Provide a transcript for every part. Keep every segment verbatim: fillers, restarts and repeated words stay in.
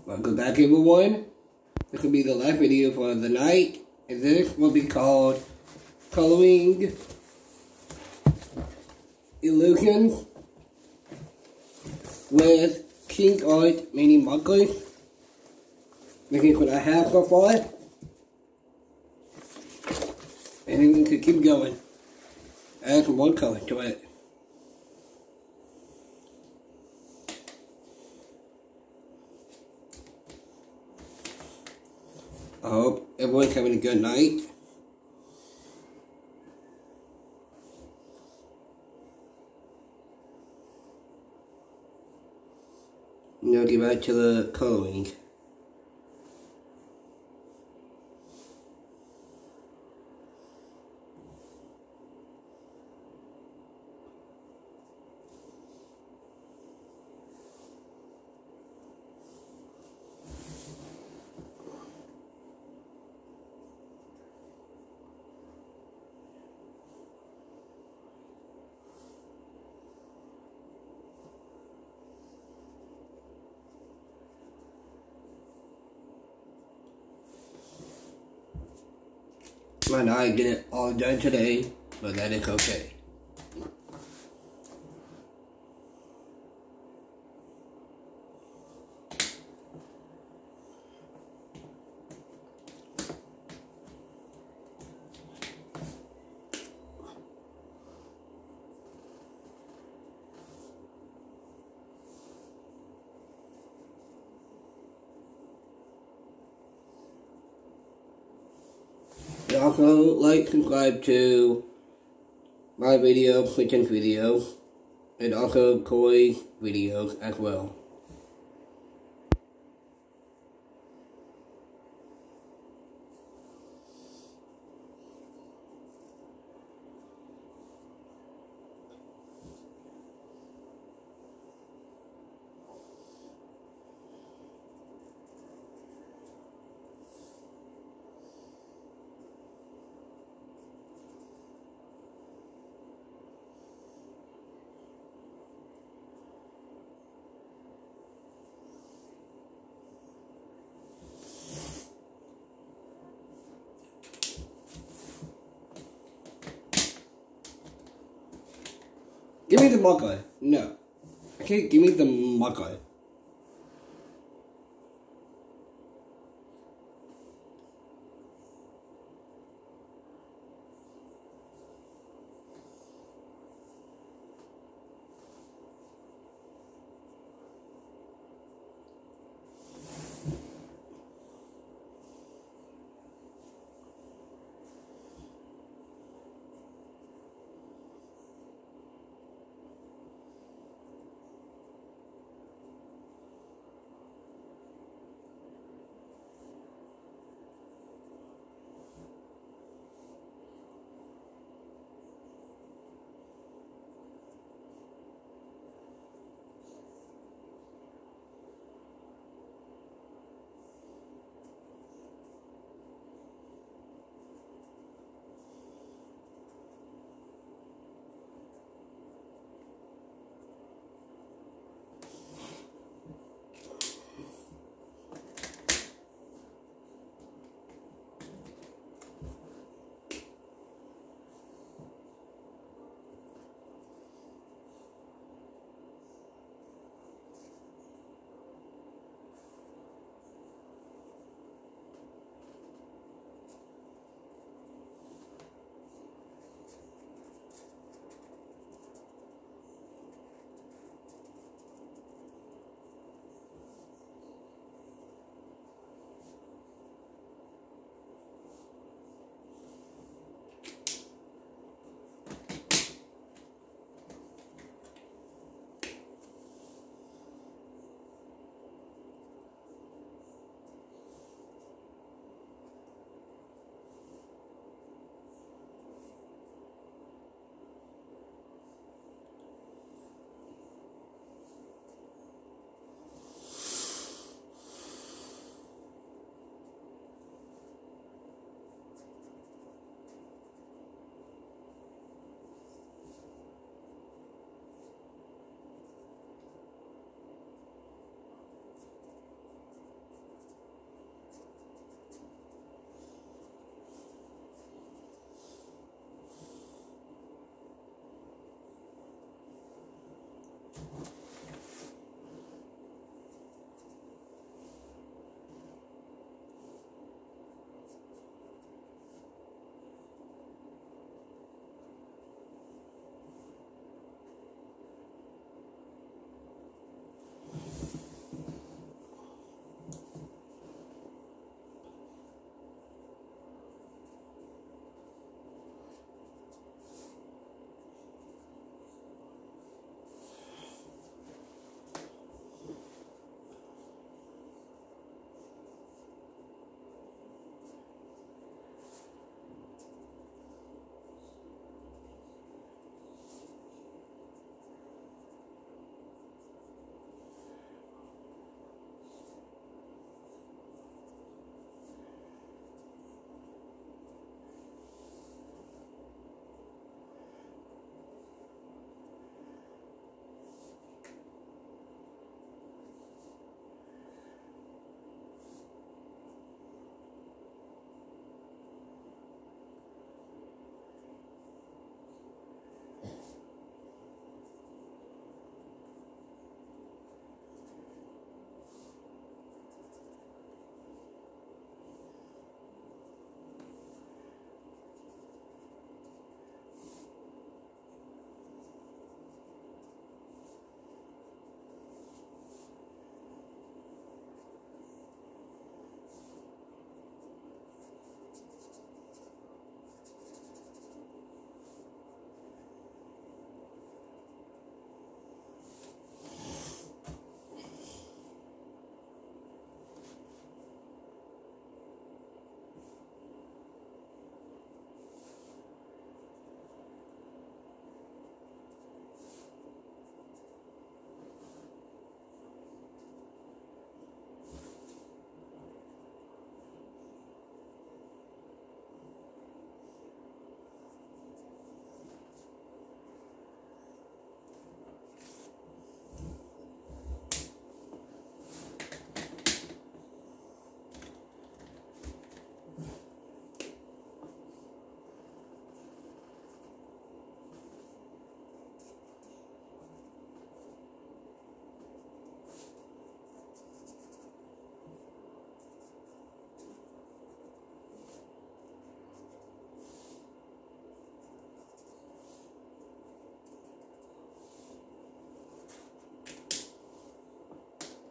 Welcome back, everyone. This will be the last video for the night, and this will be called Coloring Illusions with King Art Mini Markers. This is what I have so far, and then we can keep going. Add some more color to it. I hope everyone's having a good night. Now get back to the coloring. Might not get it all done today, but that is okay. And also, like, subscribe to my video, Clinton's videos, and also Corey's videos as well. Give me the marker. No. Okay, give me the marker.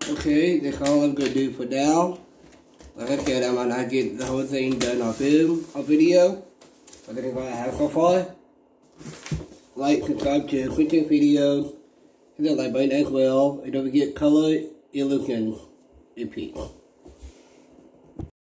Okay, that's all I'm gonna do for now. Like I said, I might not get the whole thing done on film or video, but that's what I have so far. Like, subscribe to Quentin's videos, hit that like button as well, and don't forget color, illusion, and peace.